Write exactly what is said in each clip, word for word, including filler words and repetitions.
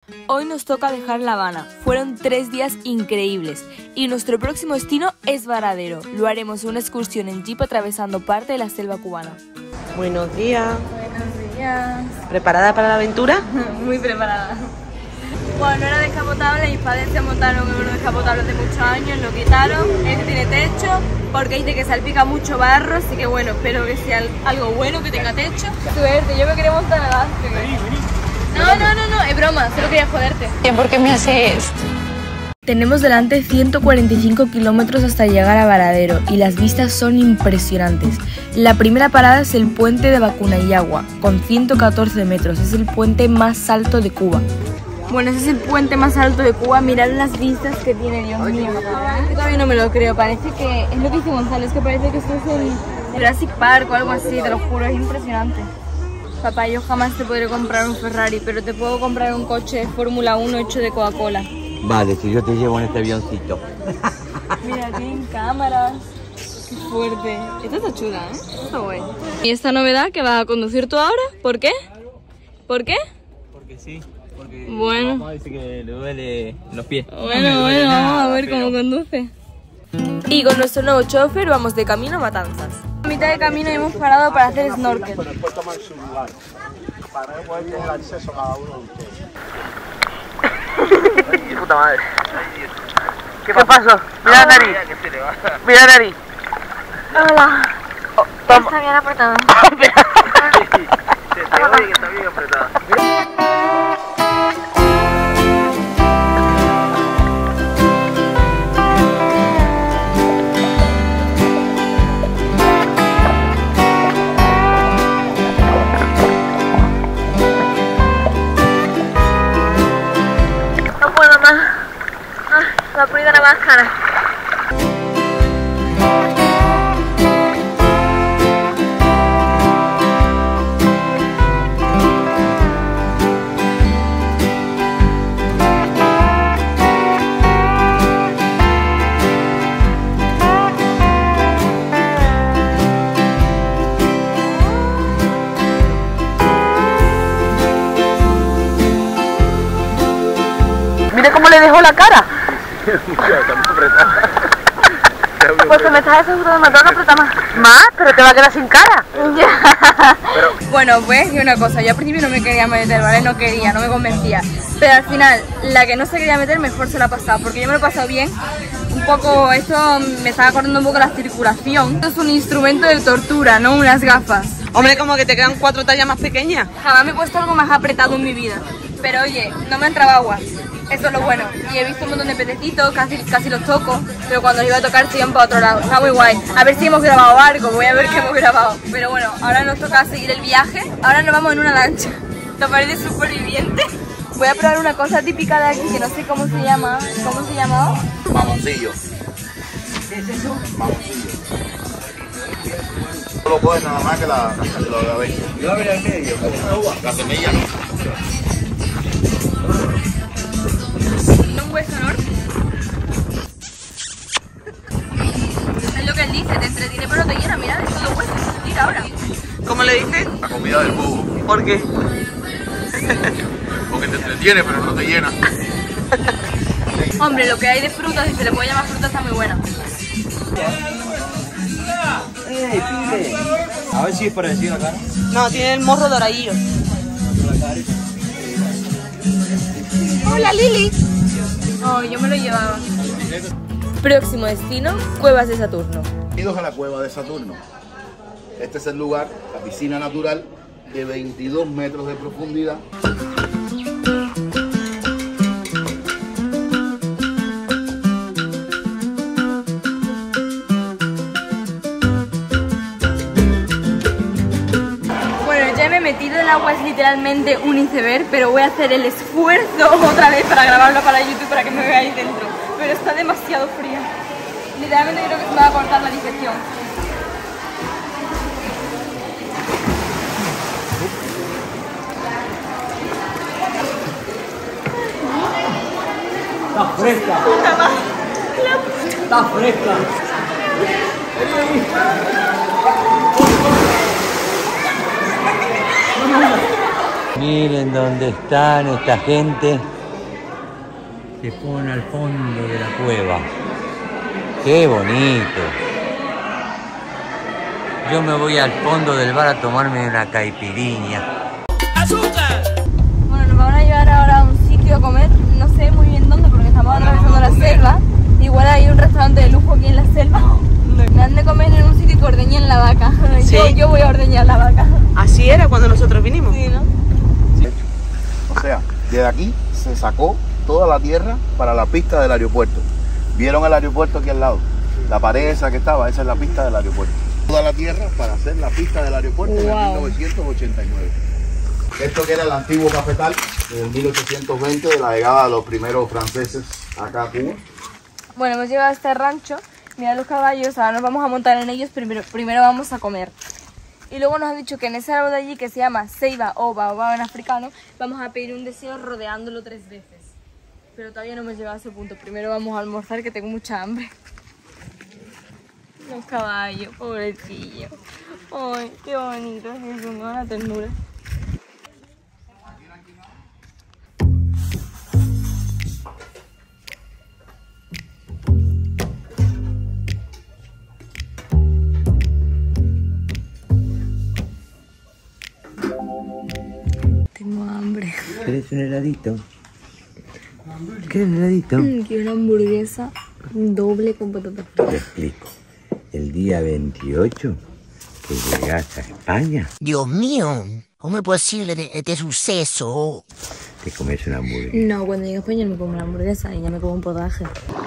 Hoy nos toca dejar La Habana. Fueron tres días increíbles y nuestro próximo destino es Varadero. Lo haremos una excursión en jeep atravesando parte de la selva cubana. Buenos días. Buenos días. ¿Preparada para la aventura? Muy preparada. Bueno, no era descapotable, mis padres se montaron en unos descapotables de muchos años, lo quitaron, este tiene techo, porque dice que salpica mucho barro, así que bueno, espero que sea algo bueno, que tenga techo. Suerte, yo me quería montar adelante. No, no, no, no, es broma, solo quería joderte. ¿Por qué me hace esto? Tenemos delante ciento cuarenta y cinco kilómetros hasta llegar a Varadero y las vistas son impresionantes. La primera parada es el puente de Bacunayagua, con ciento catorce metros, es el puente más alto de Cuba. Bueno, ese es el puente más alto de Cuba, mirad las vistas que tiene, Dios mío. Yo todavía no me lo creo, parece que, es lo que dice Gonzalo, es que parece que esto es en Jurassic Park o algo así, te lo juro, es impresionante. Papá, yo jamás te podré comprar un Ferrari, pero te puedo comprar un coche de Fórmula uno hecho de Coca-Cola. Vale, si yo te llevo en este avioncito. Mira, tienen cámaras. Qué fuerte. Esta está chula, ¿eh? Esta está buena. ¿Y esta novedad que vas a conducir tú ahora? ¿Por qué? ¿Por qué? Porque sí. Porque bueno. mamá dice que le duele los pies. Bueno, no bueno, nada, vamos a ver pero... cómo conduce. Y con nuestro nuevo chofer vamos de camino a Matanzas. A mitad de camino hemos parado para hacer snorkel. Para poder tener acceso a cada uno de ustedes. ¡Ay, puta madre! ¿Qué, ¿Qué pasó? Mira la nariz. Mira la nariz. Hola. Oh, toma. Está bien apretado. Se te oye que está bien apretado. La pulga la máscara. Mira cómo le dejó la cara. Pues que me estás asegurando, me tengo que apretar más. ¿Más? Pero te va a quedar sin cara. Pero... Bueno, pues decir una cosa, yo al principio no me quería meter, ¿vale? No quería, no me convencía. Pero al final, la que no se quería meter mejor se la ha pasado, porque yo me lo he pasado bien. Un poco, esto me estaba cortando un poco la circulación. Esto es un instrumento de tortura, no unas gafas. Hombre, como que te quedan cuatro tallas más pequeñas. Jamás me he puesto algo más apretado en mi vida. Pero oye, no me ha entrado agua. Eso es lo bueno. Y he visto un montón de pececitos, casi, casi los toco, pero cuando los iba a tocar se iban para otro lado. Está muy guay. A ver si hemos grabado algo, voy a ver qué hemos grabado. Pero bueno, ahora nos toca seguir el viaje. Ahora nos vamos en una lancha. ¿Te parece superviviente? Voy a probar una cosa típica de aquí que no sé cómo se llama. ¿Cómo se llama? Mamoncillo. ¿Qué es eso? Mamoncillo. No lo puedes nada más que la que lo grabé. Yo voy al medio, como una uva. La semilla no. Un hueso, ¿no? Es lo que él dice, te entretiene pero no te llena. Mira, esos dos huesos, tira ahora. ¿Cómo le dices? La comida del bobo. ¿Por qué? Porque te entretiene pero no te llena. Hombre, lo que hay de frutas, si se le puede llamar fruta, está muy buena. ¡Ey, pibe! A ver si es parecido acá. No, tiene el morro doradillo. Hola, Lili. Oh, yo me lo llevaba. Próximo destino, Cuevas de Saturno. Bienvenidos a la cueva de Saturno. Este es el lugar, la piscina natural de veintidós metros de profundidad. Me he metido en el agua, es literalmente un iceberg, pero voy a hacer el esfuerzo otra vez para grabarlo para YouTube para que me veáis dentro, pero está demasiado fría, literalmente creo que se me va a cortar la digestión. Está fresca. Está fresca. Miren dónde están esta gente Se pone al fondo de la cueva. ¡Qué bonito! Yo me voy al fondo del bar a tomarme una caipirinha. ¡Azúcar! Bueno, nos van a llevar ahora a un sitio a comer. No sé muy bien dónde porque estamos atravesando la selva. Igual hay un restaurante de lujo aquí en la selva. Me han de comer en un sitio que ordeñan la vaca. ¿Sí? Yo, yo voy a ordeñar la vaca. Así era cuando nosotros vinimos. Sí, ¿no? O sea, desde aquí se sacó toda la tierra para la pista del aeropuerto. ¿Vieron el aeropuerto aquí al lado? La pared esa que estaba, esa es la pista del aeropuerto. Toda la tierra para hacer la pista del aeropuerto Wow. en mil novecientos ochenta y nueve. Esto que era el antiguo cafetal en mil ochocientos veinte de la llegada de los primeros franceses acá a Cuba. Bueno, hemos llegado a este rancho. Mirad los caballos, ahora nos vamos a montar en ellos, primero, primero vamos a comer. Y luego nos han dicho que en ese árbol de allí que se llama ceiba o baobab en africano, vamos a pedir un deseo rodeándolo tres veces. Pero todavía no hemos llegado a ese punto. Primero vamos a almorzar, que tengo mucha hambre. Los caballos, pobrecillos. Ay, qué bonito, es una ternura. Tengo hambre. ¿Querés un heladito? ¿Querés un heladito? Mm, quiero una hamburguesa doble con patata. Te explico. El día veintiocho que llegás a España, Dios mío, ¿cómo es posible de- este suceso? te comes una hamburguesa. No, cuando llegue a España me como una hamburguesa y ya me como un potaje.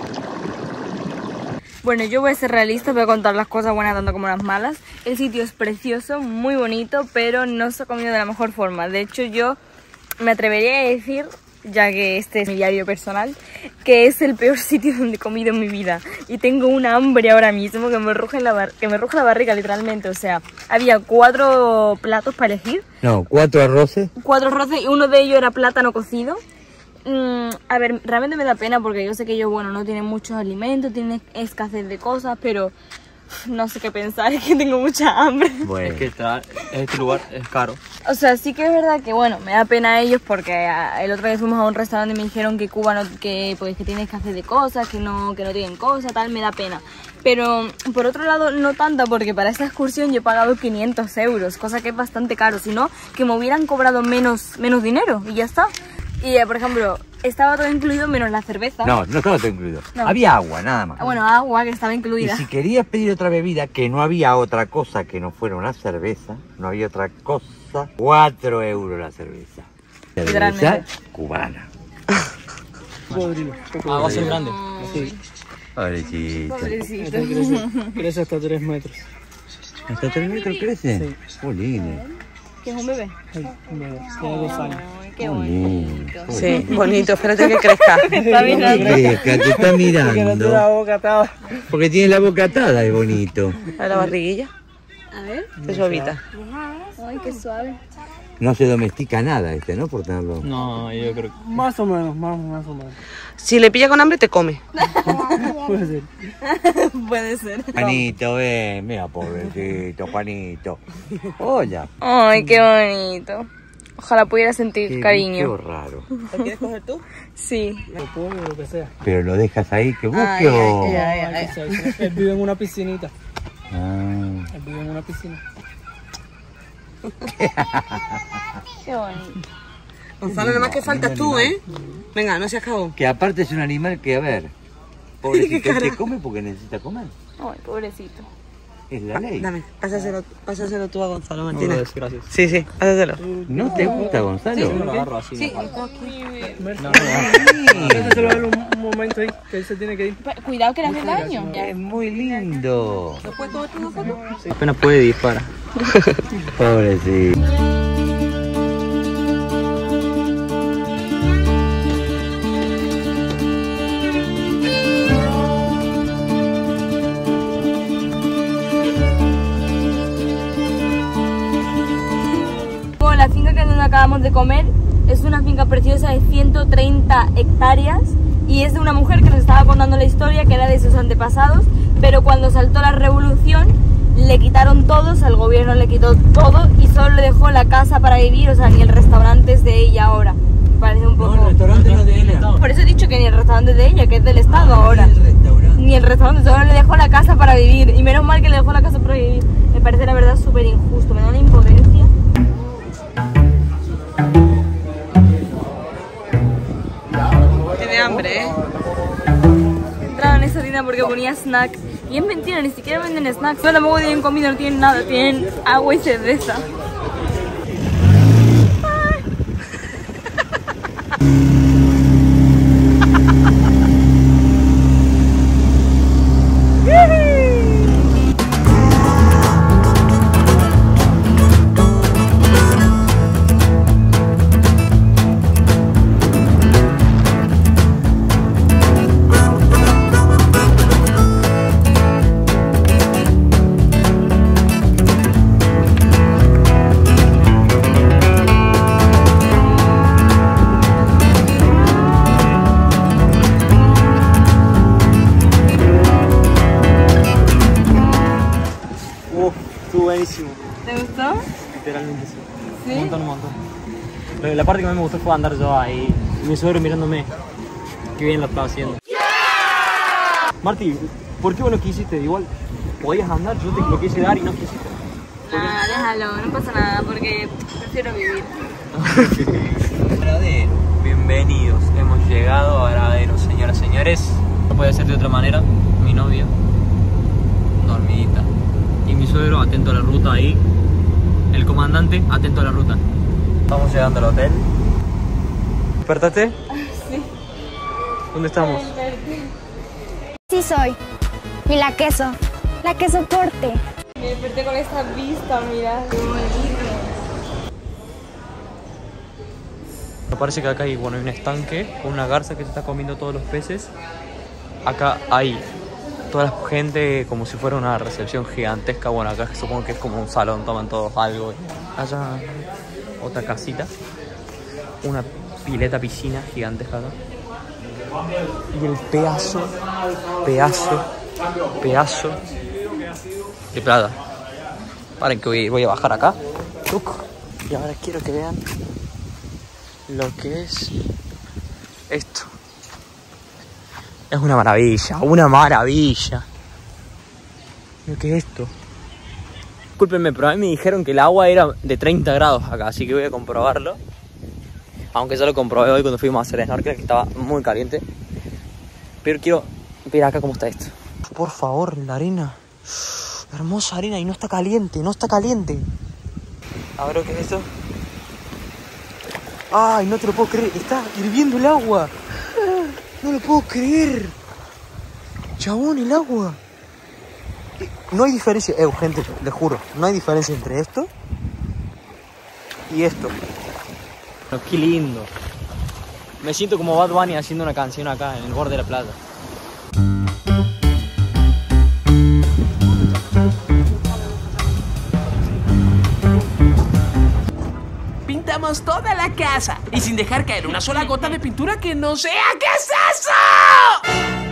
Bueno, yo voy a ser realista, voy a contar las cosas buenas tanto como las malas. El sitio es precioso, muy bonito, pero no se ha comido de la mejor forma. De hecho, yo me atrevería a decir, ya que este es mi diario personal, que es el peor sitio donde he comido en mi vida. Y tengo una hambre ahora mismo que me ruge la, bar que me ruge la barriga, literalmente. O sea, había cuatro platos para elegir. No, cuatro arroces. Cuatro arroces y uno de ellos era plátano cocido. Mm, a ver, realmente me da pena porque yo sé que ellos, bueno, no tienen muchos alimentos, tienen escasez de cosas, pero no sé qué pensar, es que tengo mucha hambre. Bueno, Es que está, este lugar es caro. O sea, sí que es verdad que, bueno, me da pena a ellos porque a- el otro día fuimos a un restaurante y me dijeron que Cuba no, que, pues, que tiene escasez de cosas, que no, que no tienen cosas, tal, me da pena. Pero por otro lado, no tanta, porque para esta excursión yo he pagado quinientos euros, cosa que es bastante caro, si no, que me hubieran cobrado menos, menos dinero y ya está. Y, eh, por ejemplo, estaba todo incluido menos la cerveza. no, no estaba todo incluido. No. Había agua, nada más. Ah, bueno, agua que estaba Y incluida. si querías pedir otra bebida, que no había otra cosa que no fuera una cerveza, no había otra cosa, cuatro euros la cerveza. Cerveza Literalmente. cubana. Ah, va a ser grande. Sí. Pobrecita. Pobrecito. Este crece, crece hasta tres metros. ¿Hasta tres metros crece? Sí. Jolines. ¿Que es un bebé? Tiene dos años. Ay, qué bonito. Jolines. Sí, bonito, espérate que crezca. Está mirando. Pesca, te está Que no tiene la mirando. boca atada. Porque tiene la boca atada, es bonito. A la barriguilla, A ver. es suavita. Ay, qué suave. No se domestica nada este, ¿no? Por tenerlo. No, yo creo que... Más o menos, más, más o menos. Si le pilla con hambre, te come. Puede ser. Puede ser. Juanito, ven, mira, pobrecito, Juanito. Hola. Ay, qué bonito. Ojalá pudiera sentir Qué cariño. bicho raro. ¿Lo quieres coger tú? Sí. Lo pollo o lo que sea. Pero lo dejas ahí que busque Ay, ay, o... ay, ay. Ay, que sea. Él vive en una piscinita. Ah. Él vive en una piscina. Qué bonito. Gonzalo, nada más que faltas tú, ¿eh? Venga, no seas cagón. Que aparte es un animal que, a ver, pobrecito, él te come porque necesita comer. Ay, pobrecito. Es la ley. Dame, pásaselo, pásaselo tú a Gonzalo No, Martínez. gracias, gracias. Sí, sí, pásaselo. ¿No te gusta, Gonzalo? Yo me lo agarro así. Sí, ¿no? está aquí. No, no, no. Déjaselo a él un, un momento ahí, que él se tiene que ir. Pa- Cuidado que le hace daño. Es muy lindo. ¿Lo puedes coger tú una foto? Apenas puede disparar. Pobrecito. Bueno, la finca que donde acabamos de comer es una finca preciosa de ciento treinta hectáreas y es de una mujer que nos estaba contando la historia que era de sus antepasados, pero cuando saltó la revolución le quitaron todo, o sea, el gobierno le quitó todo y solo le dejó la casa para vivir, o sea, ni el restaurante es de ella ahora. Me parece un poco... restaurante no es de ella. Por eso he dicho que ni el restaurante restaurante de ella, que es del Estado ahora. Ni el restaurante, solo le dejó la casa para vivir. Y menos mal que le dejó la casa para vivir. Me parece la verdad súper injusto, me da una impotencia. Tiene hambre, ¿eh? Entraba en esa tienda porque ponía snack. Y es mentira, ni siquiera venden snacks. Pero tampoco tienen comida, no tienen nada, tienen agua y cerveza. Buenísimo. ¿Te gustó? Literalmente sí. ¿Sí? Un montón, un montón. Pero la parte que más me gustó fue andar yo ahí. Y mi suegro mirándome. Qué bien lo estaba haciendo. Yeah. Marti, ¿por qué vos no quisiste? Igual podías andar, yo te lo quise dar y no quisiste. Nada, déjalo, no pasa nada porque prefiero vivir. Varadero, bienvenidos. Hemos llegado a Varadero, señoras y señores. No puede ser de otra manera. Mi novia, dormidita. Y mi suegro atento a la ruta ahí. El comandante atento a la ruta. Estamos llegando al hotel. ¿Despertaste? Sí. ¿Dónde estamos? Sí soy. Y la queso. La que soporte. Me desperté con esa vista, mira. Qué bonito. Me parece que acá hay, bueno, hay un estanque con una garza que se está comiendo todos los peces. Acá hay toda la gente como si fuera una recepción gigantesca. Bueno, acá supongo que es como un salón, toman todos algo. Allá otra casita, una pileta, piscina gigantesca acá. Y el pedazo, pedazo, pedazo de plata. Paren que voy, voy a bajar acá. Y ahora quiero que vean lo que es esto. Es una maravilla, una maravilla. Mira qué es esto. Discúlpenme, pero a mí me dijeron que el agua era de treinta grados acá, así que voy a comprobarlo. Aunque ya lo comprobé hoy cuando fuimos a hacer snorkel, que estaba muy caliente. Pero quiero ver acá cómo está esto. Por favor, la arena. Hermosa arena y no está caliente, no está caliente. A ver, ¿qué es esto? Ay, no te lo puedo creer, está hirviendo el agua. No lo puedo creer. Chabón, el agua. No hay diferencia, eh, gente, les juro, no hay diferencia entre esto y esto. Pero qué lindo. Me siento como Bad Bunny haciendo una canción acá en el borde de la playa. Pintamos toda la casa y sin dejar caer una sola gota de pintura que no sea. ¿Qué es eso?